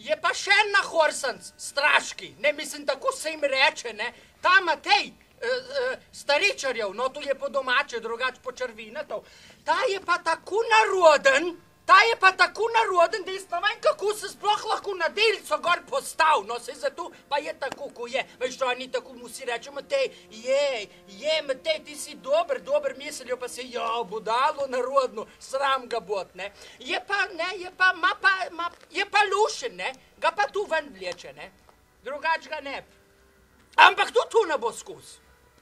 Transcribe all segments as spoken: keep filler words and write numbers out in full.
Je pa še en nahorsenc, straški, ne mislim, tako se jim reče, ne, ta Matej, uh, uh, Staričarjev, no, tu je po domače, drugač po črvinetov, ta je pa tako naroden, ta je pa tako naroden, da jaz ne vem, kako se sploh lahko na delco gor postav, no, se zato pa je tako, ko je, veš, to ni tako, mu si reče, Matej, je, je, Matej, ti si dober, dober mislijo, pa se, ja, budalo narodno, sram ga bot, ne, je pa, ne, je pa, ma pa, ma, je pa lušen, ne, ga pa tu ven vleče, ne, drugač ga ne, ampak tu tu ne bo skus.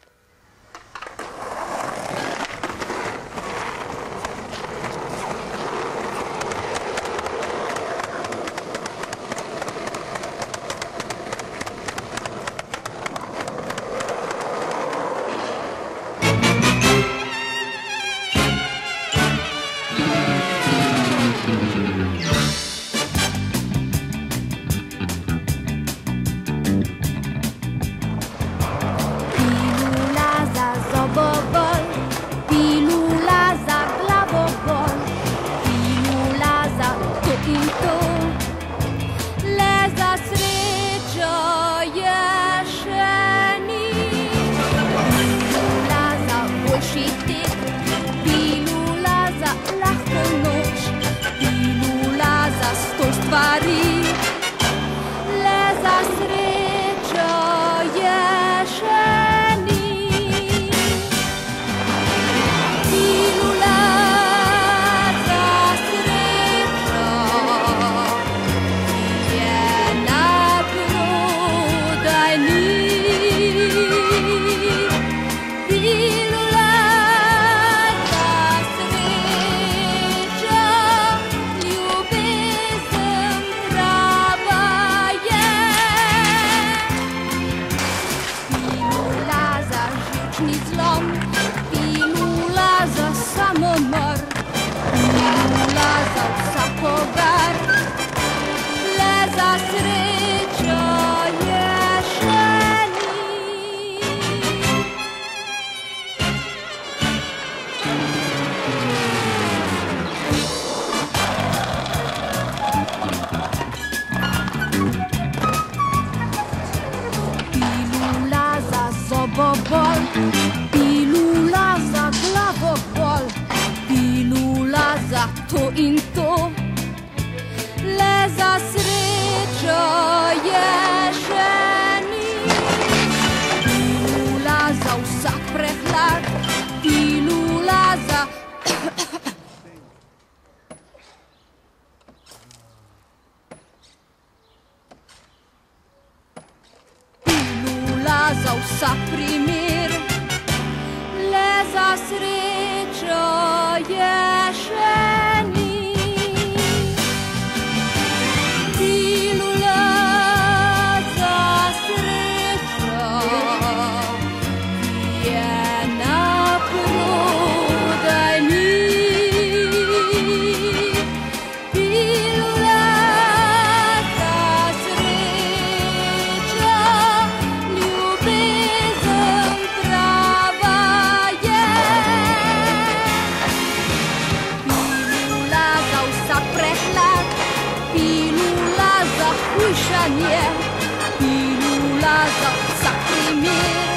Pilula za glavobol, pilula za to in to, le za srečo ješeni. Pilula za vsak prehlad, pilula za... Pilula za vsak primer, le za srečo ješeni. Pilula za srečo, ki je naprodajni. Pilula za srečo, ljubezen prava je. Pilula za vsak prehlad, pilula za hujšanje, pilula za vsak primer.